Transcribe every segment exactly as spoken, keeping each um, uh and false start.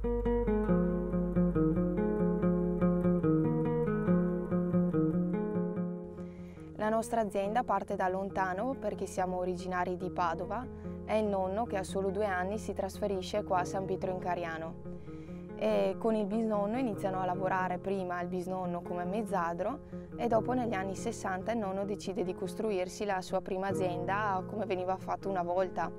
La nostra azienda parte da lontano perché siamo originari di Padova. È il nonno che a solo due anni si trasferisce qua a San Pietro in Cariano. E con il bisnonno iniziano a lavorare prima il bisnonno come mezzadro e dopo negli anni sessanta il nonno decide di costruirsi la sua prima azienda come veniva fatto una volta.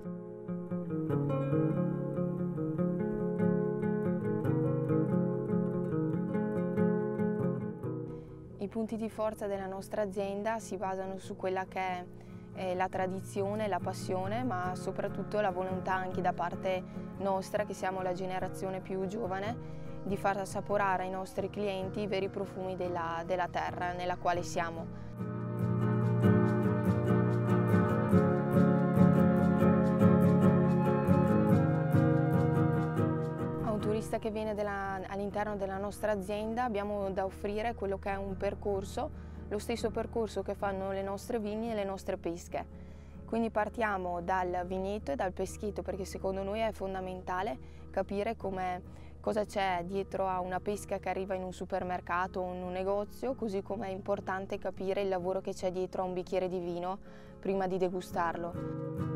I punti di forza della nostra azienda si basano su quella che è eh, la tradizione, la passione, ma soprattutto la volontà anche da parte nostra, che siamo la generazione più giovane, di far assaporare ai nostri clienti i veri profumi della, della terra nella quale siamo. Che viene all'interno della nostra azienda abbiamo da offrire quello che è un percorso, lo stesso percorso che fanno le nostre vigne e le nostre pesche. Quindi partiamo dal vigneto e dal peschetto, perché secondo noi è fondamentale capire come, cosa c'è dietro a una pesca che arriva in un supermercato o in un negozio, così come è importante capire il lavoro che c'è dietro a un bicchiere di vino prima di degustarlo.